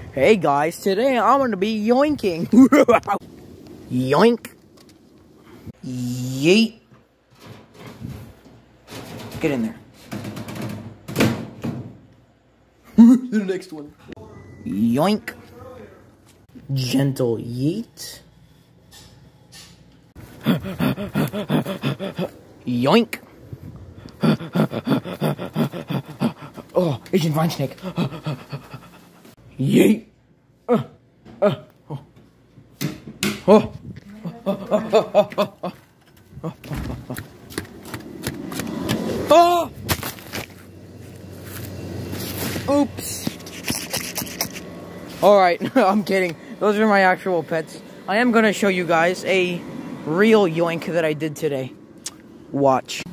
Hey guys, today I'm gonna be yoinking. Yoink. Yeet. Get in there. The next one. Yoink. Gentle yeet. Yoink. Oh, Asian vine snake. Yeet. Oh. Oh. Oh. Oops. Alright, I'm kidding. Those are my actual pets. I am gonna show you guys a real yoink that I did today. Watch.